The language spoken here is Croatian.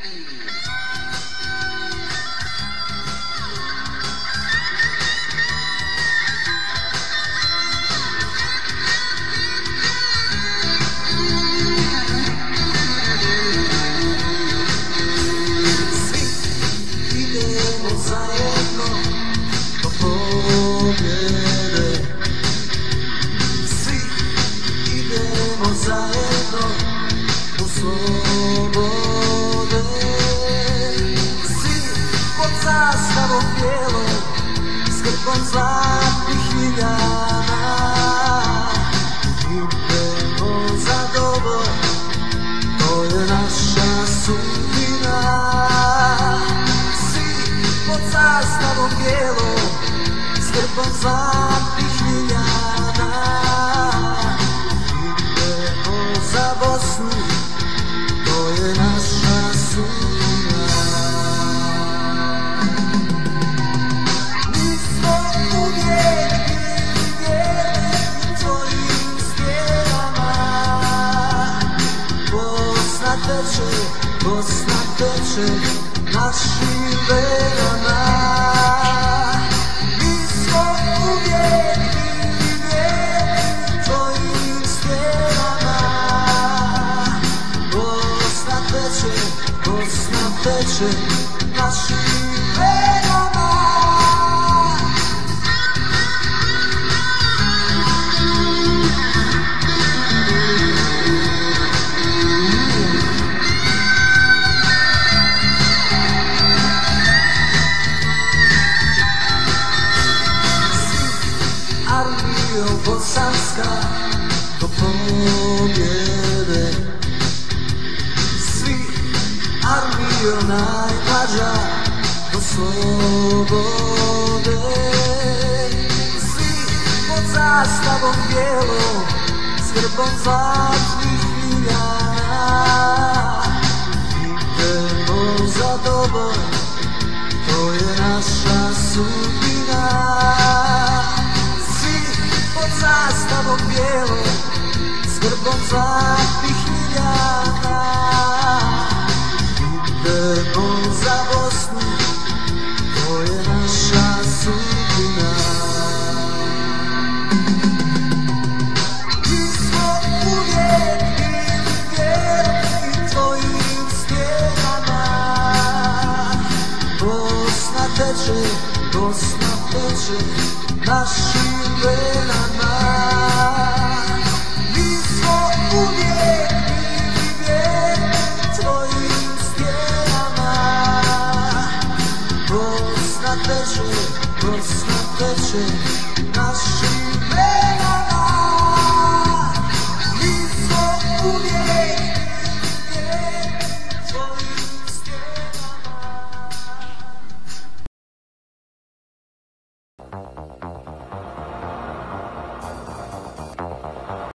Zajedno do slobode, svi pod zastavom bijelom, s krpom zlatnih ljiljana. Idemo za dobro, to je naša sudbina. Svi pod zastavom bijelom, s krpom zlatnih ljiljana. Za Bosnu, to je naša sudbina. Mi smo uvijek bili tvojim stjenama. Bosna teče našim venama. Mi smo uvijek bili tvojim stjenama. Bosna teče našim venama. Armijo bosanska do pobjede, armijo najmlađa do slobode. Svi pod zastavom bijelom, s grbom zlatnih ljiljana. Idemo za dobro, to je naša sudbina. Svi pod zastavom bijelom, s grbom zlatnih ljiljana. Idemo za Bosnu, to je naša sudbina. Mi smo uvijek bili vjerni tvojim stjenama. Bosna teče našim venama. Mi smo uvijek bili vjerni tvojim stjenama. Bosna teče